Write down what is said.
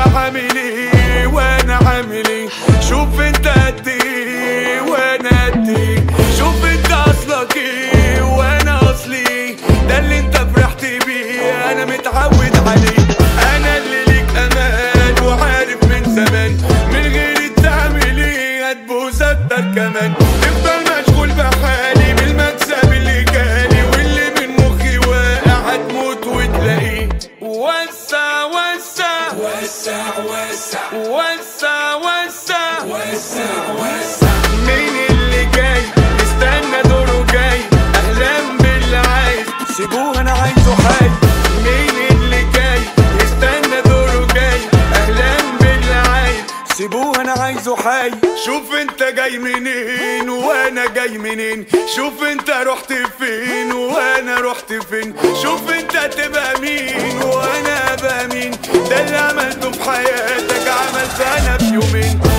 عامل ايه وانا عامل ايه؟ شوف انت قد ايه وانا قد ايه. شوف انت اصلك ايه وانا اصلي ايه. ده اللي انت فرحت بيه انا متعود عليه. انا اللي ليك امان وعارف من زمان، من غير تعمل ايه هتبوظ اكتر كمان. تفضل مشغول بحالي بالمكسب اللي جالي، واللي من مخي واقع هتموت وتلاقيه. وسع وسع وسع وسع وسع وسع وسع وسع. مين اللي جاي استنى دوره جاي؟ اهلا باللي عايز سيبوه انا عايزه حي. مين اللي جاي استنى دوره جاي؟ اهلا باللي عايز سيبوه انا عايزه حي. شوف انت جاي منين وانا جاي منين. شوف انت رحت فين وانا رحت فين. شوف انت تبقى مين وانا ابقى مين. ده اللي عملته في حياتك عملته انا في يومين.